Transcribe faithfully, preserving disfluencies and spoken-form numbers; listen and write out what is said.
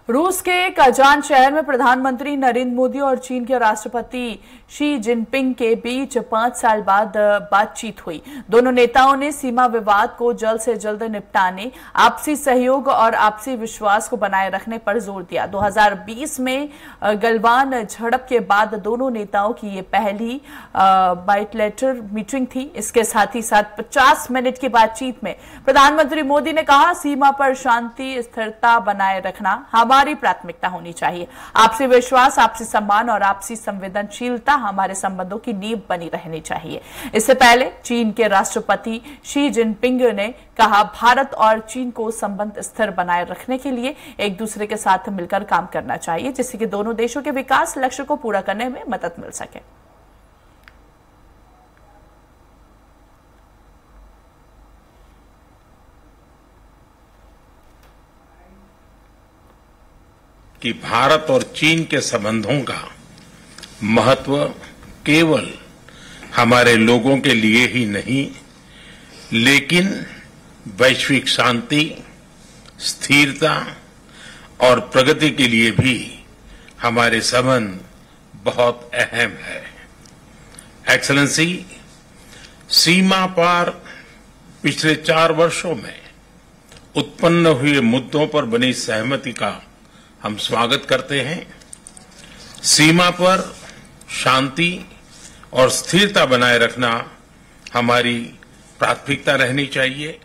रूस के कजान शहर में प्रधानमंत्री नरेंद्र मोदी और चीन के राष्ट्रपति शी जिनपिंग के बीच पांच साल बाद बातचीत हुई। दोनों नेताओं ने सीमा विवाद को जल्द से जल्द निपटाने, आपसी सहयोग और आपसी विश्वास को बनाए रखने पर जोर दिया। दो हज़ार बीस में गलवान झड़प के बाद दोनों नेताओं की ये पहली बाइलेटरल मीटिंग थी। इसके साथ ही साथ पचास मिनट की बातचीत में प्रधानमंत्री मोदी ने कहा, सीमा पर शांति स्थिरता बनाए रखना हमारी प्राथमिकता होनी चाहिए। आपसी विश्वास, आपसी सम्मान और आपसी संवेदनशीलता हमारे संबंधों की नींव बनी रहनी चाहिए। इससे पहले चीन के राष्ट्रपति शी जिनपिंग ने कहा, भारत और चीन को संबंध स्थिर बनाए रखने के लिए एक दूसरे के साथ मिलकर काम करना चाहिए, जिससे कि दोनों देशों के विकास लक्ष्य को पूरा करने में मदद मिल सके। कि भारत और चीन के संबंधों का महत्व केवल हमारे लोगों के लिए ही नहीं, लेकिन वैश्विक शांति, स्थिरता और प्रगति के लिए भी हमारे संबंध बहुत अहम है। एक्सेलेंसी, सीमा पार पिछले चार वर्षों में उत्पन्न हुए मुद्दों पर बनी सहमति का हम स्वागत करते हैं। सीमा पर शांति और स्थिरता बनाए रखना हमारी प्राथमिकता रहनी चाहिए।